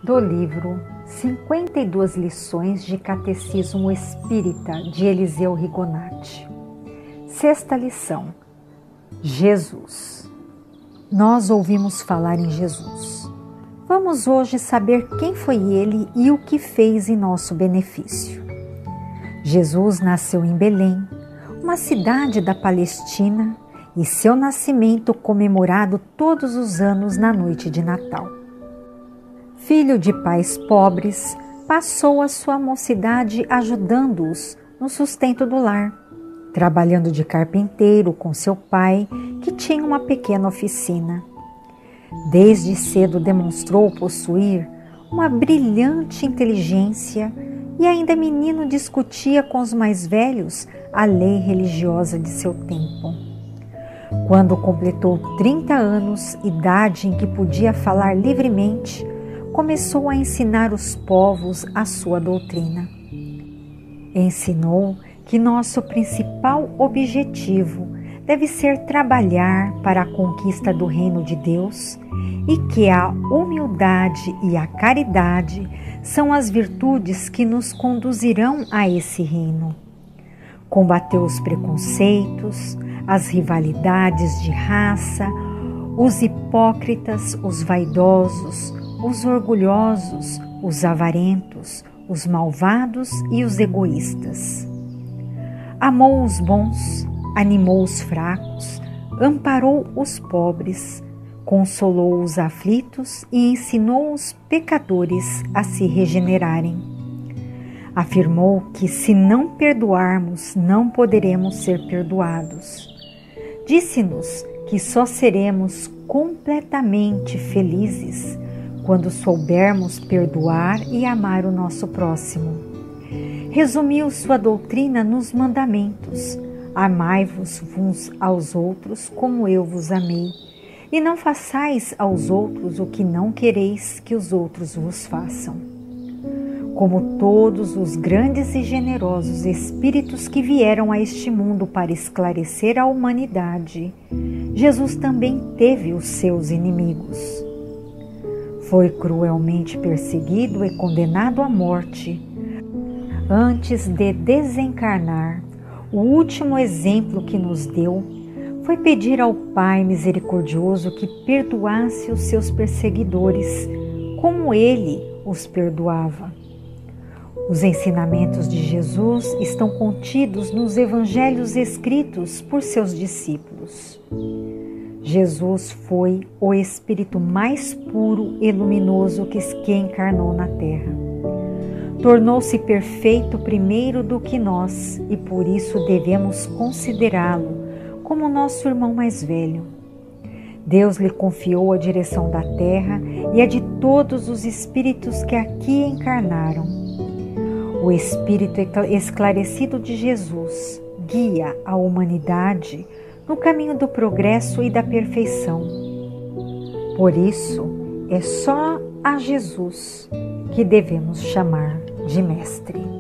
do livro 52 lições de Catecismo Espírita de Eliseu Rigonati. Sexta lição: Jesus. Nós ouvimos falar em Jesus. Vamos hoje saber quem foi ele e o que fez em nosso benefício. Jesus nasceu em Belém, uma cidade da Palestina, e seu nascimento comemorado todos os anos na noite de Natal. Filho de pais pobres, passou a sua mocidade ajudando-os no sustento do lar, trabalhando de carpinteiro com seu pai, que tinha uma pequena oficina. Desde cedo demonstrou possuir uma brilhante inteligência e ainda menino discutia com os mais velhos a lei religiosa de seu tempo. Quando completou 30 anos, idade em que podia falar livremente, começou a ensinar os povos a sua doutrina. Ensinou que nosso principal objetivo deve ser trabalhar para a conquista do reino de Deus e que a humildade e a caridade são as virtudes que nos conduzirão a esse reino. Combateu os preconceitos, as rivalidades de raça, os hipócritas, os vaidosos, os orgulhosos, os avarentos, os malvados e os egoístas. Amou os bons, animou os fracos, amparou os pobres, consolou os aflitos e ensinou os pecadores a se regenerarem. Afirmou que se não perdoarmos, não poderemos ser perdoados. Disse-nos que só seremos completamente felizes quando soubermos perdoar e amar o nosso próximo. Resumiu sua doutrina nos mandamentos: amai-vos uns aos outros como eu vos amei, e não façais aos outros o que não quereis que os outros vos façam. Como todos os grandes e generosos espíritos que vieram a este mundo para esclarecer a humanidade, Jesus também teve os seus inimigos. Foi cruelmente perseguido e condenado à morte. Antes de desencarnar, o último exemplo que nos deu foi pedir ao Pai misericordioso que perdoasse os seus perseguidores, como ele os perdoava. Os ensinamentos de Jesus estão contidos nos evangelhos escritos por seus discípulos. Jesus foi o Espírito mais puro e luminoso que encarnou na terra. Tornou-se perfeito primeiro do que nós e por isso devemos considerá-lo como nosso irmão mais velho. Deus lhe confiou a direção da terra e a de todos os espíritos que aqui encarnaram. O Espírito esclarecido de Jesus guia a humanidade no caminho do progresso e da perfeição. Por isso, é só a Jesus que devemos chamar de Mestre.